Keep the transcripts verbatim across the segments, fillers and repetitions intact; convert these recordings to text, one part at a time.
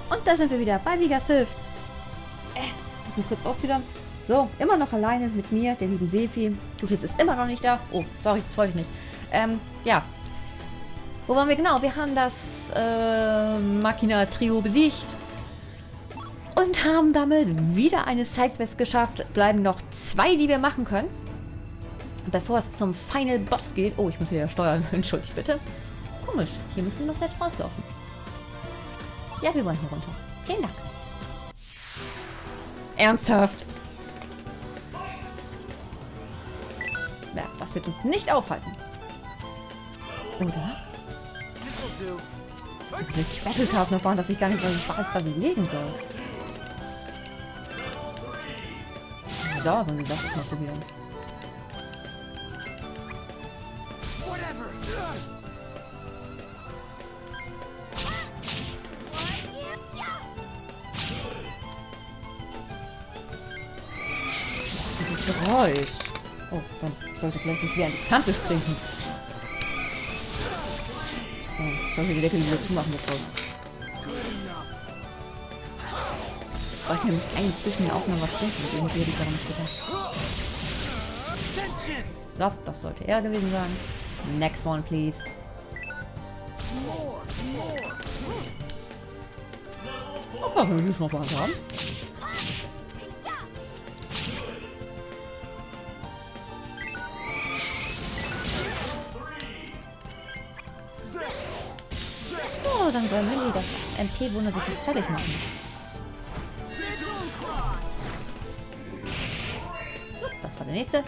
Und da sind wir wieder bei Vega Sylph. Äh, muss mich kurz ausführen. So, immer noch alleine mit mir, der lieben Sephi. Judith ist immer noch nicht da. Oh, sorry, das wollte ich nicht. Ähm, ja. Wo waren wir genau? Wir haben das äh, Machina-Trio besiegt. Und haben damit wieder eine Sidequest geschafft. Bleiben noch zwei, die wir machen können. Bevor es zum Final Boss geht. Oh, ich muss wieder steuern. Entschuldigt bitte. Komisch. Hier müssen wir noch selbst rauslaufen. Ja, wir wollen hier runter. Vielen Dank. Ernsthaft? Ja, das wird uns nicht aufhalten. Oder? Ich Battlecraft noch waren, dass ich gar nicht weiß, was ich legen soll. So, dann lass es mal probieren. Dieses Geräusch. Oh, dann sollte vielleicht nicht während des Kampfes trinken. Oh, sollte die Deckel wieder zumachen, bevor. Ich wollte nämlich eigentlich zwischen den Aufnahmen was trinken, mit irgendwie hätte ich daran nicht gedacht. So, das sollte er gewesen sein. Next one, please. Oh, wenn wir schon noch was haben. Oh, dann soll Millie das M P-Wunder sich nicht fertig machen. So, das war der nächste.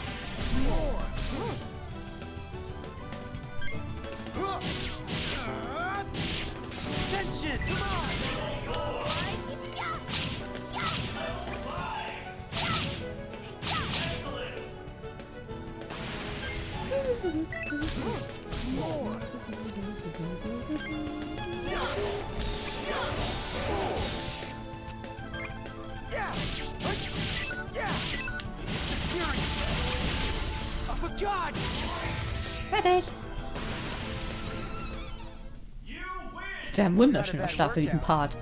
Fertig. Das ist ja ein wunderschöner Start für diesen Part.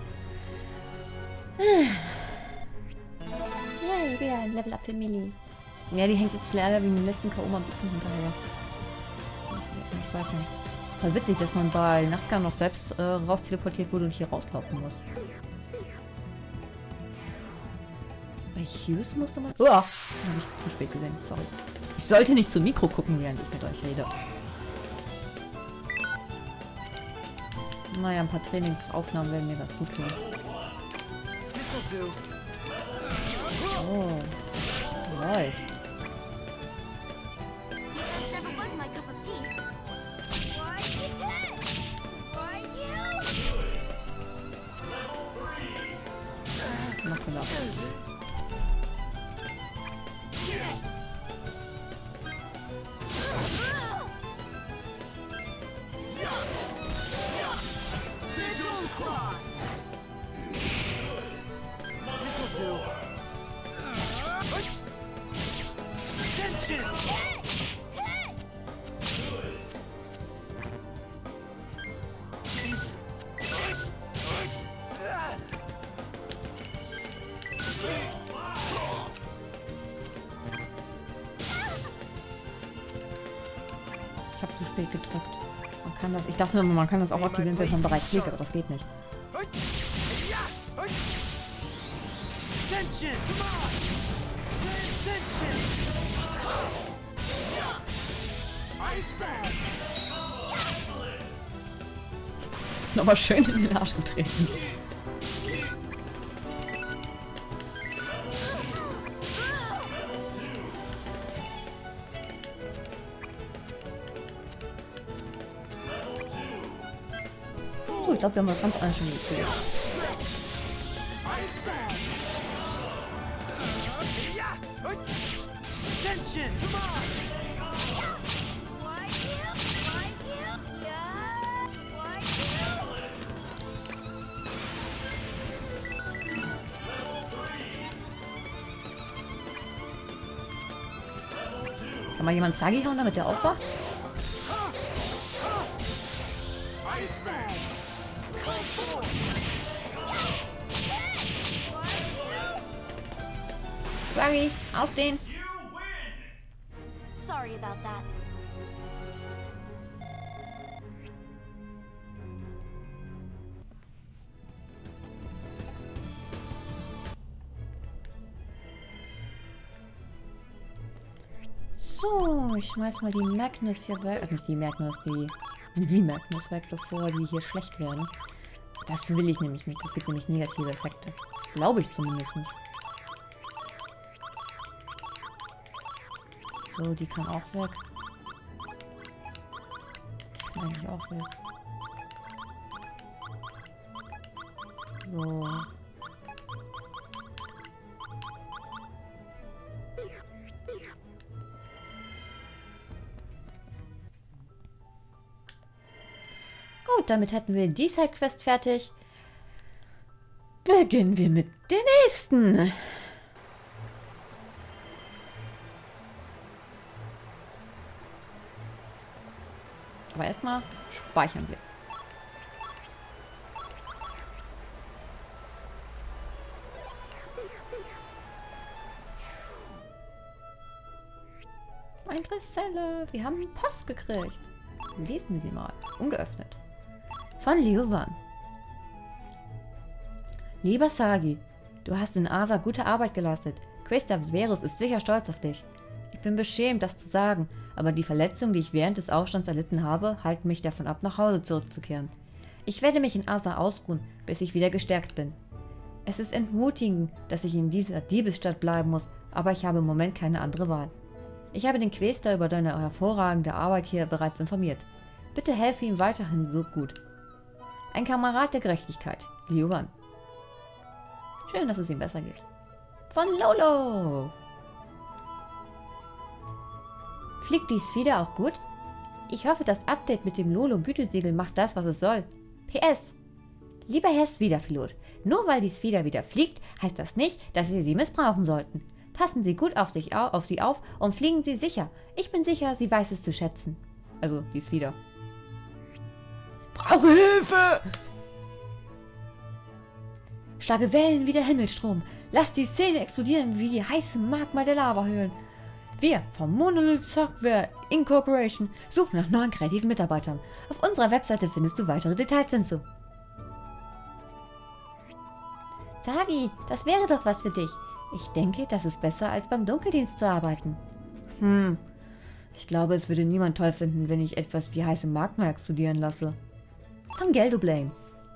Yay, wieder ein Level-Up für Millie. Ja, die hängt jetzt leider wie im letzten K O mal ein bisschen hinterher. Voll witzig, dass man bei Nazca noch selbst äh, raus teleportiert wurde und hier rauslaufen muss. Bei Hughes musste man... Oh, habe ich zu spät gesehen, sorry. Ich sollte nicht zum Mikro gucken, während ich mit euch rede. Naja, ein paar Trainingsaufnahmen werden mir ganz gut tun. Oh, läuft. Noch gelacht. Ich habe zu spät gedrückt. Man kann das. Ich dachte immer, man kann das auch aktivieren, wenn man bereits liegt, aber das geht nicht. Nochmal schön in den Arsch getreten. So, ich glaube, wir haben was ganz Anständiges gemacht. Kann mal jemand Zagi hauen, damit der aufwacht? Sagi, aufstehen! Sorry about that. So, ich schmeiß mal die Magnus hier weg. Äh, nicht die Magnus, die... Die Magnus weg, bevor die hier schlecht werden. Das will ich nämlich nicht. Das gibt nämlich negative Effekte. Glaube ich zumindest. So, die kann auch weg. Die kann eigentlich auch weg. So. Gut, damit hätten wir die Sidequest fertig. Beginnen wir mit der nächsten. Aber erstmal speichern wir. Ein Interesselle. Wir haben Post gekriegt. Lesen wir sie mal. Ungeöffnet. Von Liovan. Lieber Sagi, du hast in Asa gute Arbeit geleistet. Questa Verus ist sicher stolz auf dich. Ich bin beschämt, das zu sagen, aber die Verletzungen, die ich während des Aufstands erlitten habe, halten mich davon ab, nach Hause zurückzukehren. Ich werde mich in Asa ausruhen, bis ich wieder gestärkt bin. Es ist entmutigend, dass ich in dieser Diebesstadt bleiben muss, aber ich habe im Moment keine andere Wahl. Ich habe den Quester über deine hervorragende Arbeit hier bereits informiert. Bitte helfe ihm weiterhin so gut. Ein Kamerad der Gerechtigkeit, Liovan. Schön, dass es ihm besser geht. Von Lolo! Fliegt die Sphida auch gut? Ich hoffe, das Update mit dem Lolo-Gütesiegel macht das, was es soll. P S. Lieber Herr Sphida-Pilot, nur weil die Sphida wieder fliegt, heißt das nicht, dass Sie sie missbrauchen sollten. Passen Sie gut auf, sich au auf sie auf und fliegen Sie sicher. Ich bin sicher, sie weiß es zu schätzen. Also, die Sphida. Brauche Hilfe! Schlage Wellen wie der Himmelstrom. Lass die Szene explodieren wie die heißen Magma der Lavahöhlen. Wir vom Monolith Software Incorporation suchen nach neuen kreativen Mitarbeitern. Auf unserer Webseite findest du weitere Details hinzu. Sagi, das wäre doch was für dich. Ich denke, das ist besser, als beim Dunkeldienst zu arbeiten. Hm, ich glaube, es würde niemand toll finden, wenn ich etwas wie heiße Magma explodieren lasse. Von Geldoblame.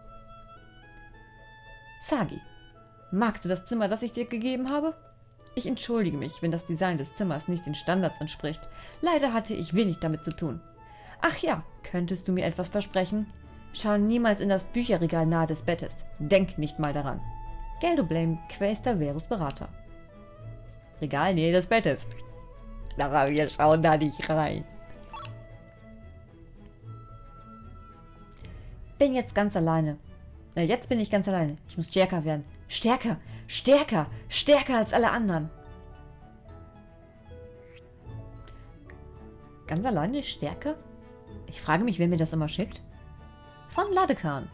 Sagi, magst du das Zimmer, das ich dir gegeben habe? Ich entschuldige mich, wenn das Design des Zimmers nicht den Standards entspricht. Leider hatte ich wenig damit zu tun. Ach ja, könntest du mir etwas versprechen? Schau niemals in das Bücherregal nahe des Bettes. Denk nicht mal daran. Geldoblame, Quester Verus Berater. Regal nähe des Bettes. Lara, wir schauen da nicht rein. Bin jetzt ganz alleine. Na, jetzt bin ich ganz alleine. Ich muss stärker werden. Stärker, stärker, stärker als alle anderen. Ganz alleine stärker? Ich frage mich, wer mir das immer schickt. Von Ladekan.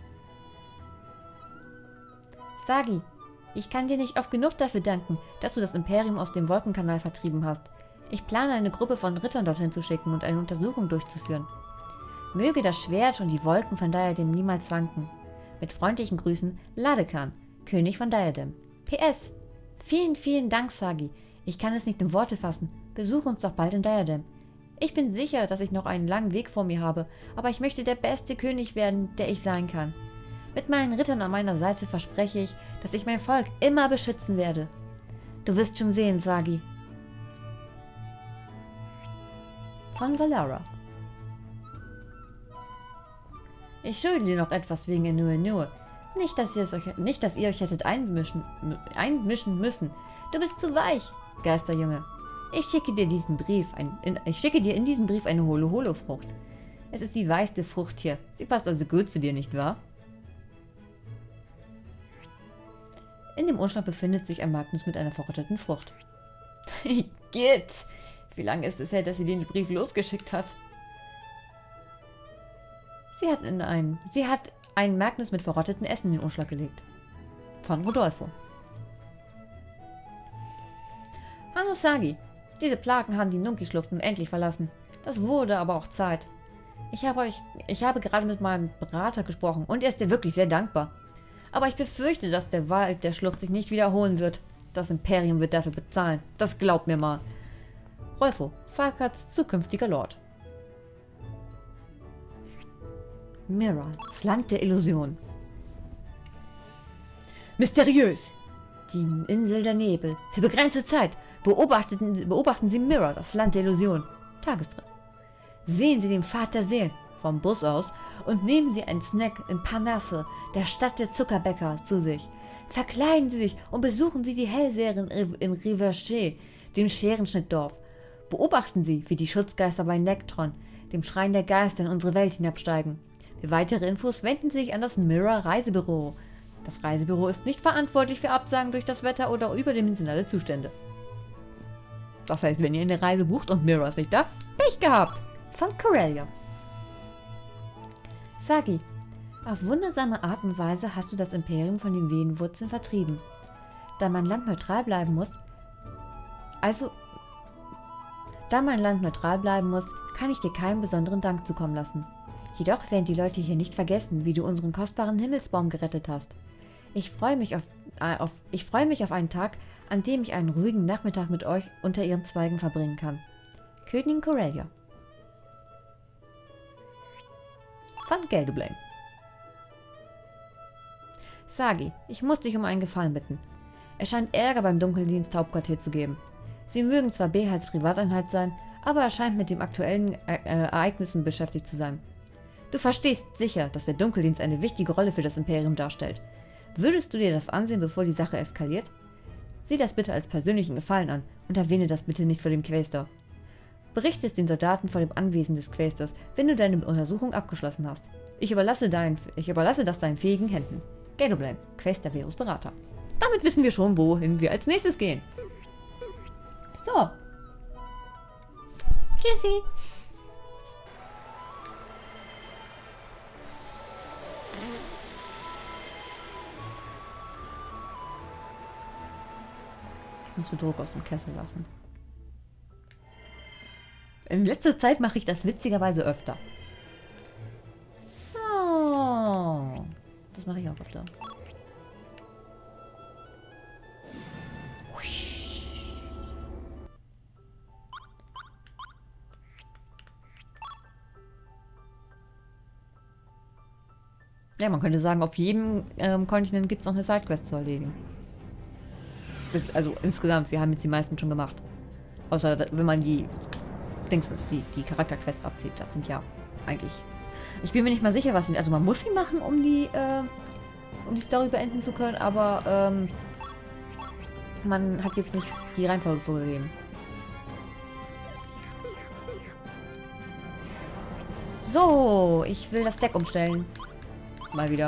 Sagi, ich kann dir nicht oft genug dafür danken, dass du das Imperium aus dem Wolkenkanal vertrieben hast. Ich plane, eine Gruppe von Rittern dorthin zu schicken und eine Untersuchung durchzuführen. Möge das Schwert und die Wolken von Diadem niemals wanken. Mit freundlichen Grüßen, Ladekan, König von Diadem. P S. Vielen, vielen Dank, Sagi. Ich kann es nicht in Worte fassen. Besuch uns doch bald in Diadem. Ich bin sicher, dass ich noch einen langen Weg vor mir habe, aber ich möchte der beste König werden, der ich sein kann. Mit meinen Rittern an meiner Seite verspreche ich, dass ich mein Volk immer beschützen werde. Du wirst schon sehen, Sagi. Von Valara. Ich schulde dir noch etwas wegen Inu Inu. Nicht, dass ihr, es euch, nicht, dass ihr euch hättet einmischen, einmischen müssen. Du bist zu weich, Geisterjunge. Ich schicke dir diesen Brief, ein, in, ich schicke dir in diesen Brief eine Holo-Holo-Frucht. Es ist die weichste Frucht hier. Sie passt also gut zu dir, nicht wahr? In dem Umschlag befindet sich ein Magnus mit einer verrotteten Frucht. Geht! Wie lange ist es her, dass sie den Brief losgeschickt hat? Sie hat, in einen, sie hat einen Magnus mit verrotteten Essen in den Umschlag gelegt. Von Rodolfo. Hallo Sagi. Diese Plagen haben die Nunki-Schlucht nun endlich verlassen. Das wurde aber auch Zeit. Ich habe euch, ich habe gerade mit meinem Berater gesprochen und er ist dir wirklich sehr dankbar. Aber ich befürchte, dass der Wald der Schlucht sich nicht wiederholen wird. Das Imperium wird dafür bezahlen. Das glaubt mir mal. Rolfo, Falkats zukünftiger Lord. Mira, das Land der Illusion. Mysteriös. Die Insel der Nebel. Für begrenzte Zeit beobachten, beobachten Sie Mira, das Land der Illusion. Tagestritt. Sehen Sie den Pfad der Seelen vom Bus aus und nehmen Sie einen Snack in Parnasse, der Stadt der Zuckerbäcker, zu sich. Verkleiden Sie sich und besuchen Sie die Hellseherin in Riverché, dem Scherenschnittdorf. Beobachten Sie, wie die Schutzgeister bei Nektron, dem Schrein der Geister, in unsere Welt hinabsteigen. Für weitere Infos wenden Sie sich an das Mirror Reisebüro. Das Reisebüro ist nicht verantwortlich für Absagen durch das Wetter oder überdimensionale Zustände. Das heißt, wenn ihr eine Reise bucht und Mirror ist nicht da, Pech gehabt! Von Corellia. Sagi, auf wundersame Art und Weise hast du das Imperium von den Venenwurzeln vertrieben. Da mein Land neutral bleiben muss, also, da mein Land neutral bleiben muss, kann ich dir keinen besonderen Dank zukommen lassen. Jedoch werden die Leute hier nicht vergessen, wie du unseren kostbaren Himmelsbaum gerettet hast. Ich freue mich auf, äh, auf, ich freue mich auf einen Tag, an dem ich einen ruhigen Nachmittag mit euch unter ihren Zweigen verbringen kann. Königin Corellia. Von Geldoblame. Sagi, ich muss dich um einen Gefallen bitten. Es scheint Ärger beim Dunkeldienst Hauptquartier zu geben. Sie mögen zwar Behals Privateinheit sein, aber er scheint mit den aktuellen äh, äh, Ereignissen beschäftigt zu sein. Du verstehst sicher, dass der Dunkeldienst eine wichtige Rolle für das Imperium darstellt. Würdest du dir das ansehen, bevor die Sache eskaliert? Sieh das bitte als persönlichen Gefallen an und erwähne das bitte nicht vor dem Quästor. Berichte es den Soldaten vor dem Anwesen des Quästors, wenn du deine Untersuchung abgeschlossen hast. Ich überlasse, dein, ich überlasse das deinen fähigen Händen. Geldoblame, Quästor Verus Berater. Damit wissen wir schon, wohin wir als nächstes gehen. So. Tschüssi. Ich muss den Druck aus dem Kessel lassen. In letzter Zeit mache ich das witzigerweise öfter. So. Das mache ich auch öfter. Ja, man könnte sagen, auf jedem ähm, Kontinent gibt es noch eine Sidequest zu erledigen. Also insgesamt, wir haben jetzt die meisten schon gemacht. Außer wenn man die Dingsens, die, die Charakterquests abzieht. Das sind ja eigentlich... Ich bin mir nicht mal sicher, was sind. Also man muss sie machen, um die, äh, um die Story beenden zu können, aber ähm, man hat jetzt nicht die Reihenfolge vorgegeben. So, ich will das Deck umstellen. Mal wieder.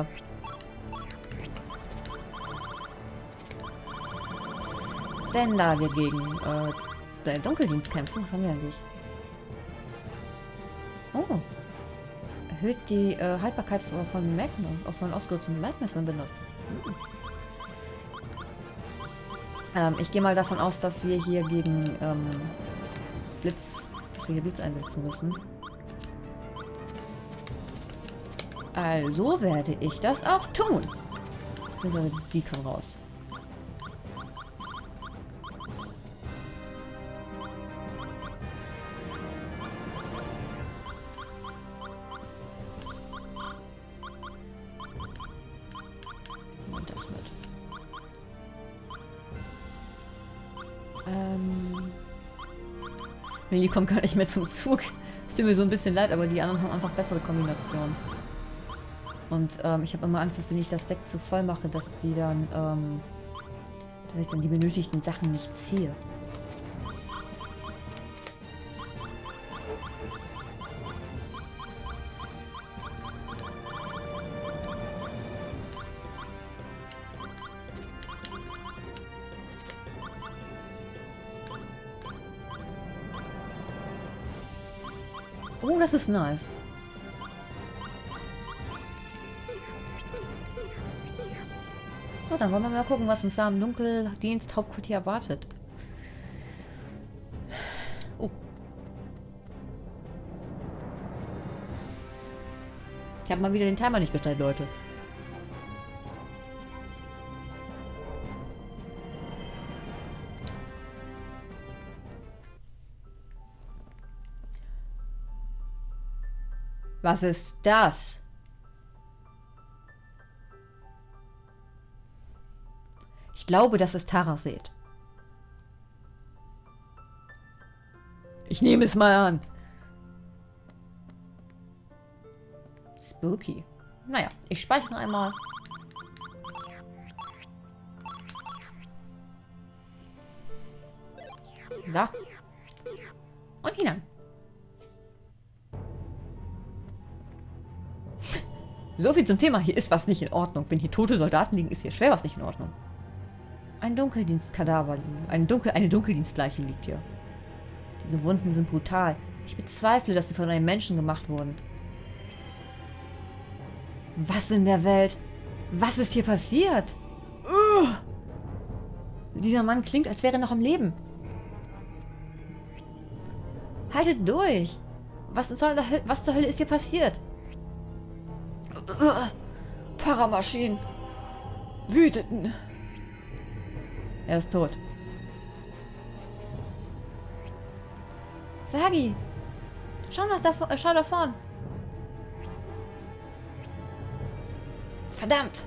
Denn da wir gegen äh, den Dunkeldienst kämpfen, was haben wir eigentlich? Oh. Erhöht die äh, Haltbarkeit von Magnum, von ausgerüsteten Leitmessern benutzt. Hm. Ähm, ich gehe mal davon aus, dass wir hier gegen ähm, Blitz, dass wir hier Blitz einsetzen müssen. Also werde ich das auch tun. Beziehungsweise die kommen raus. Und das mit. Ähm. Die kommen gar nicht mehr zum Zug. Es tut mir so ein bisschen leid, aber die anderen haben einfach bessere Kombinationen. Und ähm, ich habe immer Angst, dass wenn ich das Deck zu voll mache, dass sie dann, ähm, dass ich dann die benötigten Sachen nicht ziehe. Oh, das ist nice. So, dann wollen wir mal gucken, was uns da im Dunkeldienst Hauptquartier erwartet. Ich habe mal wieder den Timer nicht gestellt, Leute. Was ist das? Ich glaube, das ist Taraset. Ich nehme es mal an. Spooky. Naja, ich speichere einmal. So. Und hinein. So viel zum Thema. Hier ist was nicht in Ordnung. Wenn hier tote Soldaten liegen, ist hier schwer was nicht in Ordnung. Ein Dunkeldienstkadaver. Ein Dunkel, eine Dunkeldienstleiche liegt hier. Diese Wunden sind brutal. Ich bezweifle, dass sie von einem Menschen gemacht wurden. Was in der Welt? Was ist hier passiert? Uh! Dieser Mann klingt, als wäre er noch am Leben. Haltet durch! Was zur Hölle, was zur Hölle ist hier passiert? Uh, Paramaschinen wüteten. Er ist tot. Sagi! Schau nach da, äh, schau da vorn! Verdammt!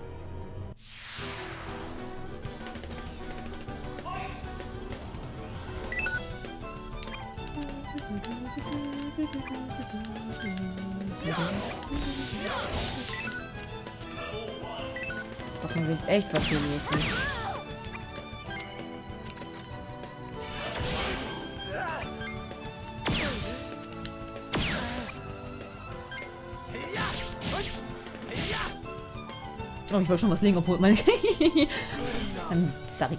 Ich man sieht echt, was hier los ist. Oh, ich wollte schon was legen, obwohl meine... ähm, sorry.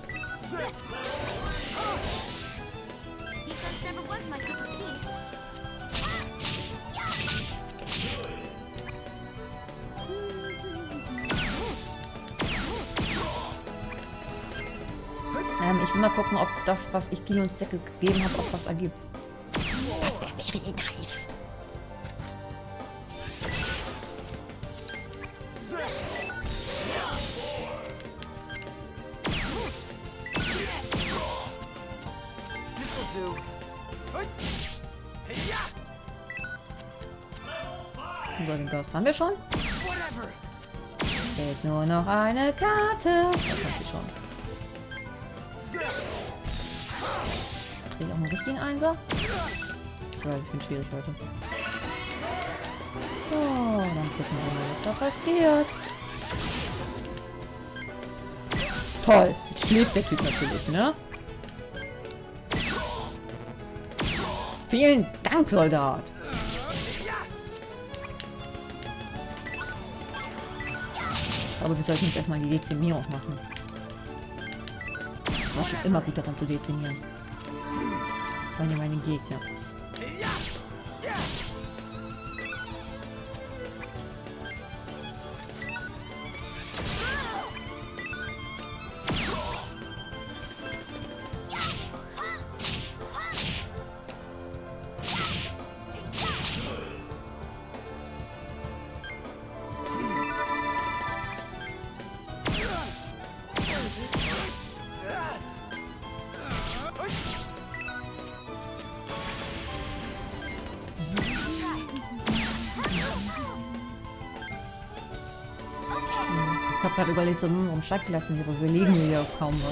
Ähm, ich will mal gucken, ob das, was ich Gions Decke gegeben habe, auch was ergibt. Das wäre very nice. So, den Ghost haben wir schon. Fehlt nur noch eine Karte. Das hat sie schon. Kriege ich auch einen richtigen Einser? Ich weiß, ich bin schwierig heute. So, dann gucken wir mal, was da passiert. Toll. Jetzt schläft der Typ natürlich, ne? Vielen Dank, Soldat. Aber wir sollten jetzt erstmal die Dezimierung machen. Ich war schon immer gut daran zu dezimieren. Vor allem meine Gegner. Ich habe gerade überlegt, so, hm, warum steigt lassen wir, aber wir legen hier ja kaum was.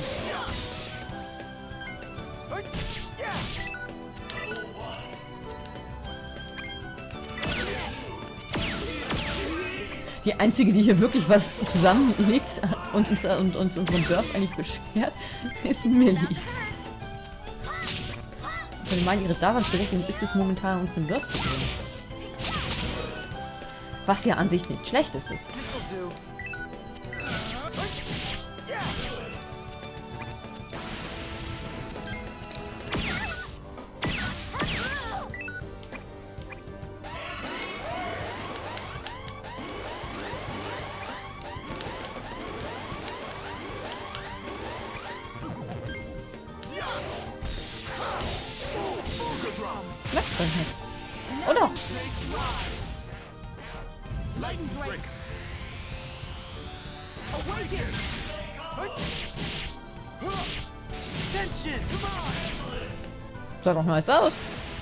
Die einzige, die hier wirklich was zusammenlegt und uns, und uns unseren Burst eigentlich beschwert, ist Millie. Ich meine, ihre Daseinsberechtigung ist es momentan, uns den Burst zu bringen. Was ja an sich nicht schlecht ist. Oder? Sah doch nice aus.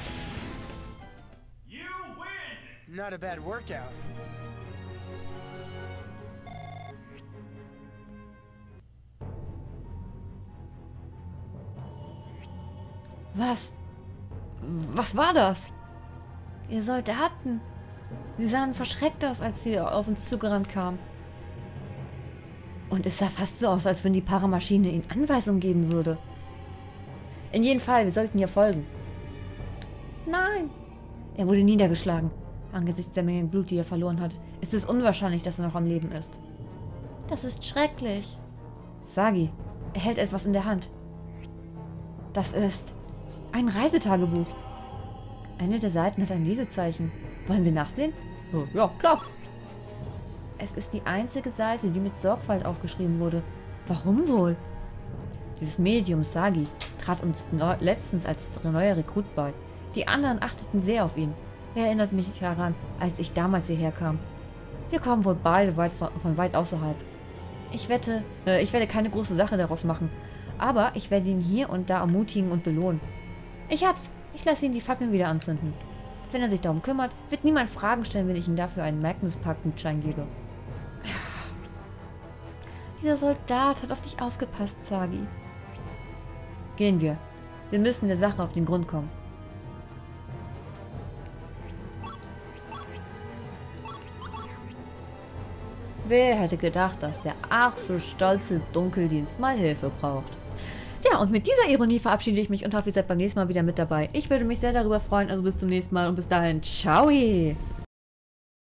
Not a bad workout. Was? Was war das? Ihr Soldaten. Sie sahen verschreckt aus, als sie auf uns zugerannt kamen. Und es sah fast so aus, als wenn die Paramaschine ihnen Anweisungen geben würde. In jedem Fall, wir sollten ihr folgen. Nein! Er wurde niedergeschlagen. Angesichts der Menge Blut, die er verloren hat, ist es unwahrscheinlich, dass er noch am Leben ist. Das ist schrecklich. Sagi, er hält etwas in der Hand. Das ist ein Reisetagebuch. Eine der Seiten hat ein Lesezeichen. Wollen wir nachsehen? Oh, ja, klar. Es ist die einzige Seite, die mit Sorgfalt aufgeschrieben wurde. Warum wohl? Dieses Medium Sagi trat uns letztens als neuer Rekrut bei. Die anderen achteten sehr auf ihn. Er erinnert mich daran, als ich damals hierher kam. Wir kommen wohl beide weit von, von weit außerhalb. Ich wette, äh, ich werde keine große Sache daraus machen. Aber ich werde ihn hier und da ermutigen und belohnen. Ich hab's. Ich lasse ihn die Fackeln wieder anzünden. Wenn er sich darum kümmert, wird niemand Fragen stellen, wenn ich ihm dafür einen Magnus-Park-Gutschein gebe. Dieser Soldat hat auf dich aufgepasst, Sagi. Gehen wir. Wir müssen der Sache auf den Grund kommen. Wer hätte gedacht, dass der ach so stolze Dunkeldienst mal Hilfe braucht? Ja, und mit dieser Ironie verabschiede ich mich und hoffe, ihr seid beim nächsten Mal wieder mit dabei. Ich würde mich sehr darüber freuen, also bis zum nächsten Mal und bis dahin, ciao!